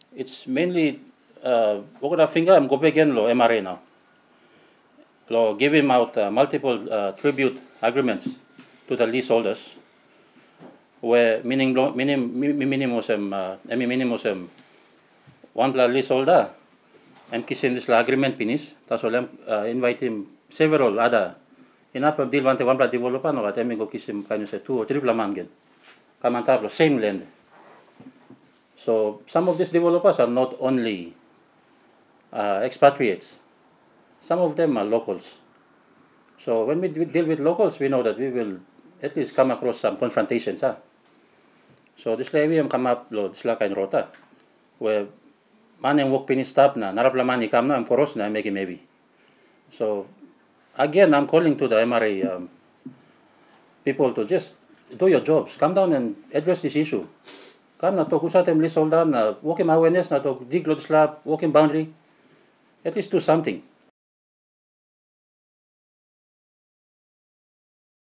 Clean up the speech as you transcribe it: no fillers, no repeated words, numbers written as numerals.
It's mainly Okada finger I'm go again lo MRA now. Lo give him out multiple tribute agreements to the leaseholders where minimum one bla leaseholder and kisin this agreement pinis tasolem invite him several other enough of deal one bla developer no at go kisim kind of 2 or 3 bla mangen kamantablo same land. So some of these developers are not only expatriates, some of them are locals. So when we deal with locals, we know that we will at least come across some confrontations. So this lady come up this la kain rota where man and work finish stop na narapla mani kam na am koros na maybe. So again I'm calling to the MRA people to just do your jobs. Come down and address this issue. Kan na to kusatem leaseholder na walking awareness na to dig lot slab walking boundary. At least do something.